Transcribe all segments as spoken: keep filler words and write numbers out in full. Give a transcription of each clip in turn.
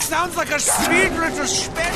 Sounds like a sweet little speck.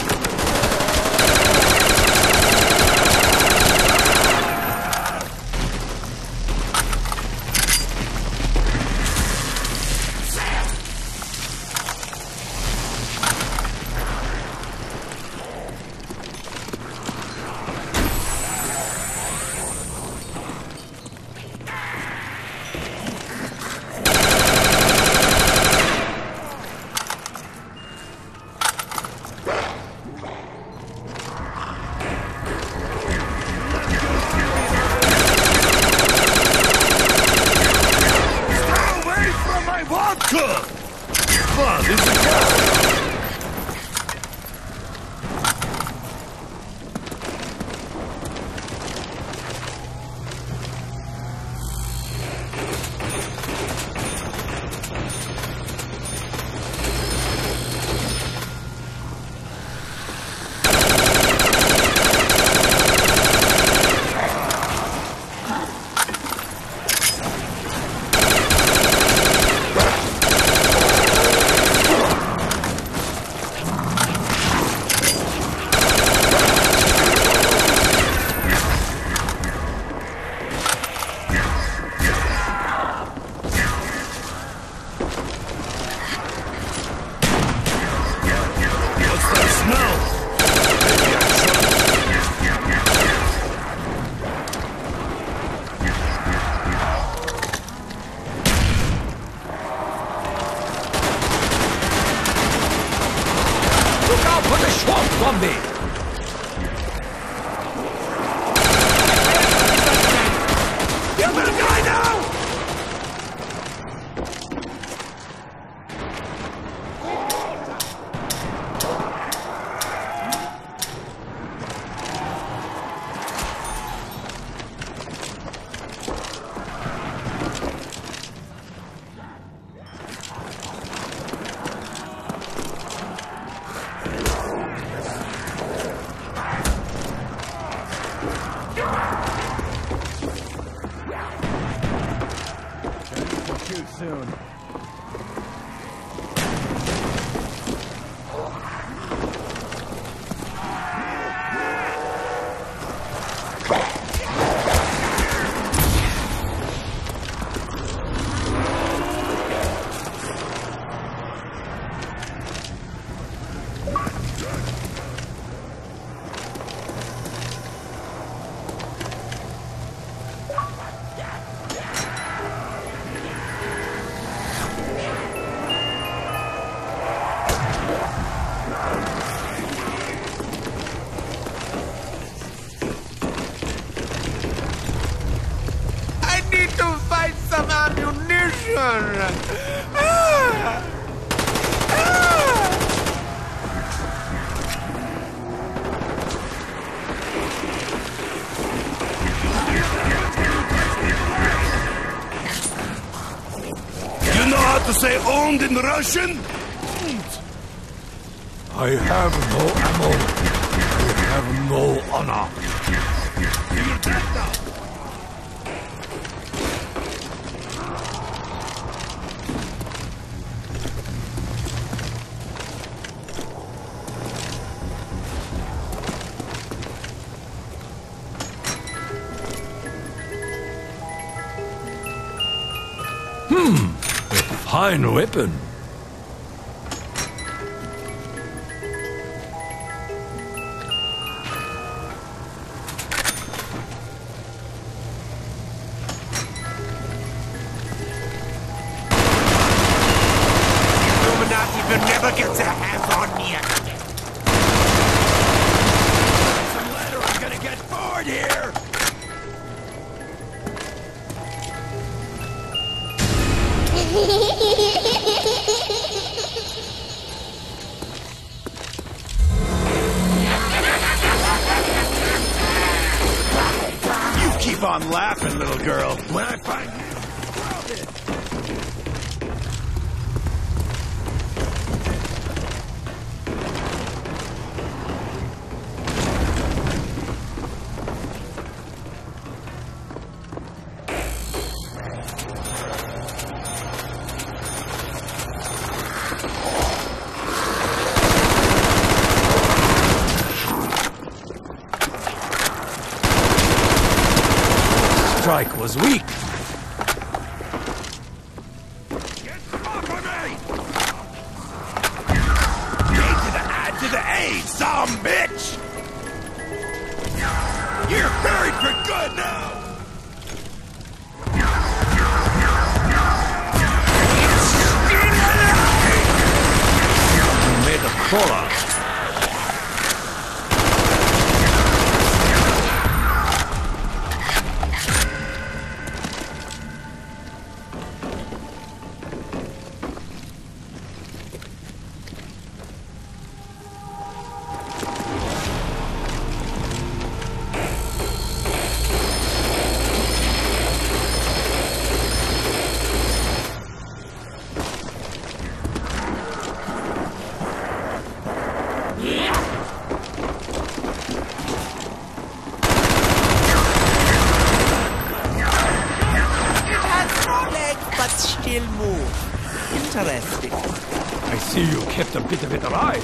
Say owned in Russian? I have no ammo. I have no honor. You're dead now. Hmm. Fine weapon. Illuminati will never get their hands on me again. Some letter, I'm gonna get bored here. You keep on laughing, little girl. When I find you, drop it. strike was weak. Get off of me! A to the I to the A, some bitch! You're buried for good now! You made a paulo. Still move. Interesting. I see you kept a bit of it alive.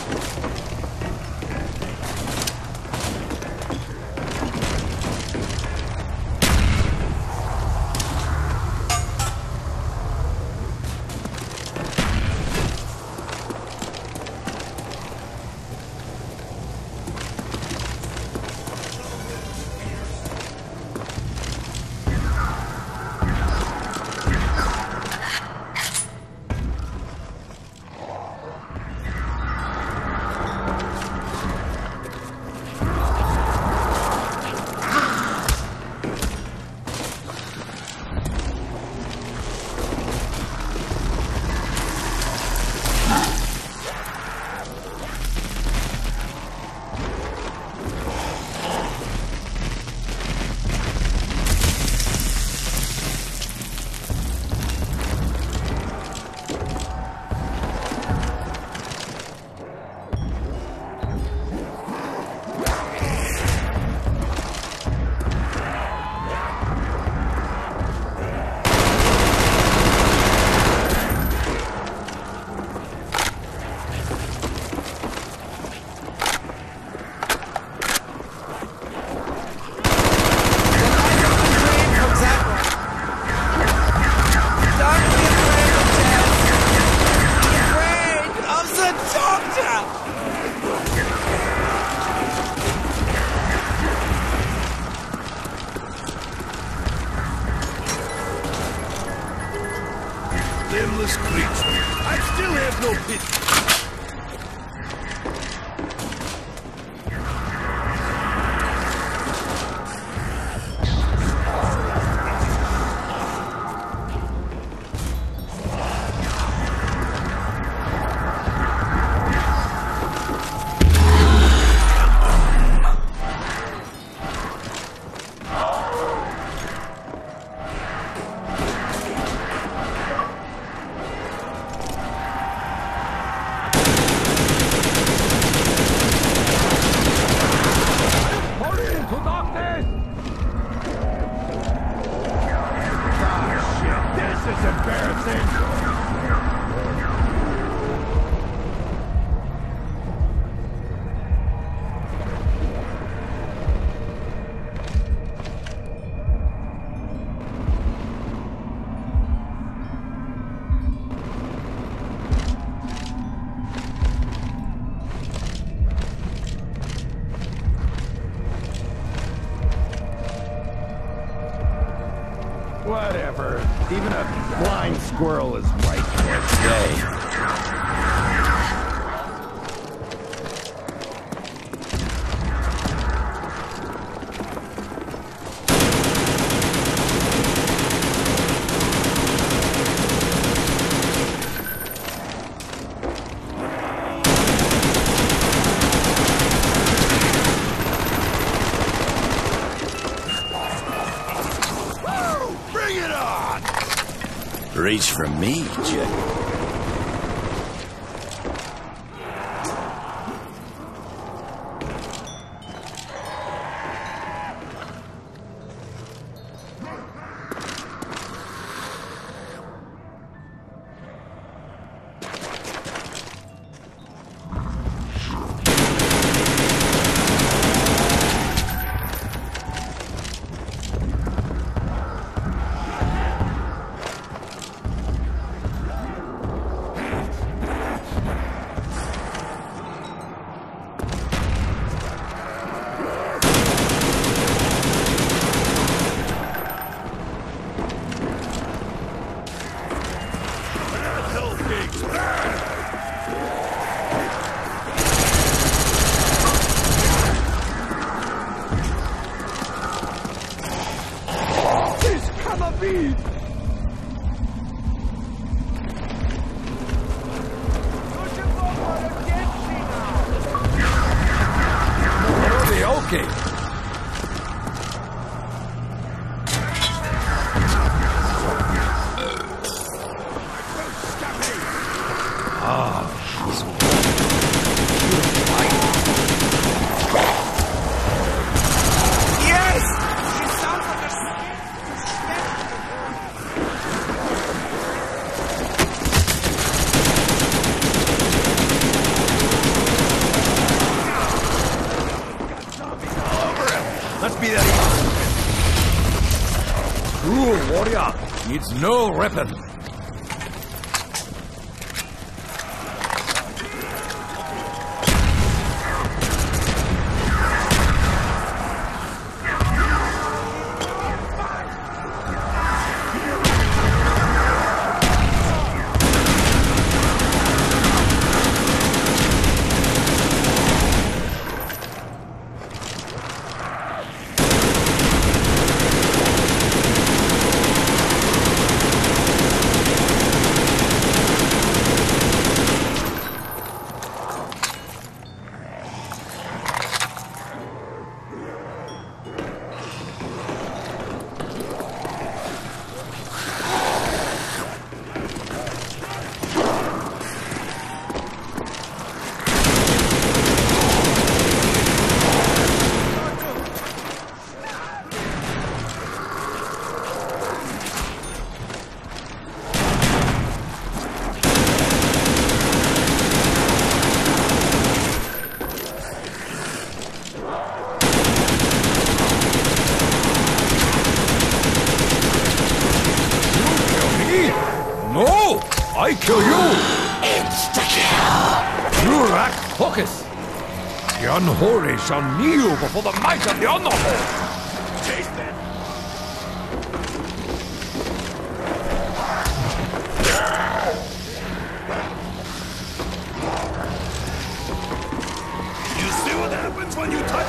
Limbless creature. I still have no pity. Whatever. Even a blind squirrel is right there today. Reach for me, Jack. warrior needs no weapon. No! I kill you! Insta-kill! You lack focus! The unholy shall kneel before the might of the honorable! Taste that. You see what happens when you touch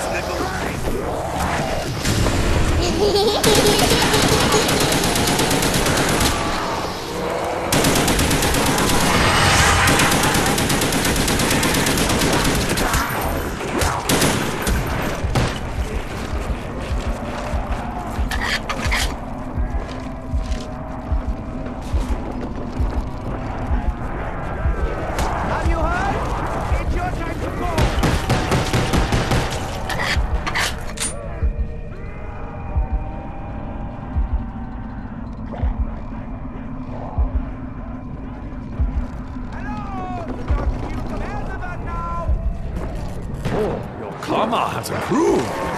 Oh, your karma has improved!